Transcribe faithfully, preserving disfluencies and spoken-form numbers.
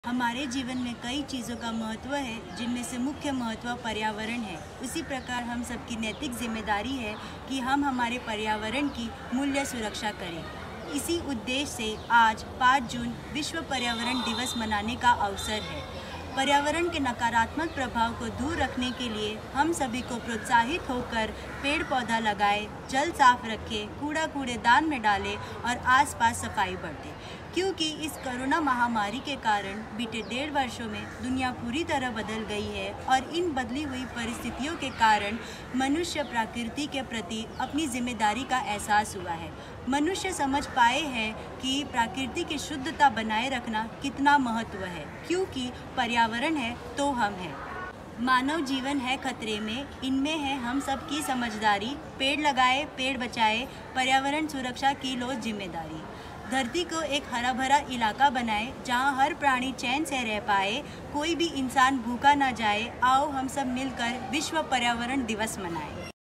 हमारे जीवन में कई चीज़ों का महत्व है, जिनमें से मुख्य महत्व पर्यावरण है। उसी प्रकार हम सबकी नैतिक जिम्मेदारी है कि हम हमारे पर्यावरण की मूल्य सुरक्षा करें। इसी उद्देश्य से आज पाँच जून विश्व पर्यावरण दिवस मनाने का अवसर है। पर्यावरण के नकारात्मक प्रभाव को दूर रखने के लिए हम सभी को प्रोत्साहित होकर पेड़ पौधा लगाएं, जल साफ रखें, कूड़ा कूड़ेदान में डालें और आसपास सफाई बरतें। क्योंकि इस कोरोना महामारी के कारण बीते डेढ़ वर्षों में दुनिया पूरी तरह बदल गई है और इन बदली हुई परिस्थितियों के कारण मनुष्य प्रकृति के प्रति अपनी जिम्मेदारी का एहसास हुआ है। मनुष्य समझ पाए हैं कि प्रकृति की शुद्धता बनाए रखना कितना महत्व है, क्योंकि पर्यावरण है तो हम हैं। मानव जीवन है खतरे में, इनमें है हम सब की समझदारी। पेड़ लगाए, पेड़ बचाए, पर्यावरण सुरक्षा की लो जिम्मेदारी। धरती को एक हरा भरा इलाका बनाए, जहां हर प्राणी चैन से रह पाए, कोई भी इंसान भूखा ना जाए। आओ हम सब मिलकर विश्व पर्यावरण दिवस मनाएं।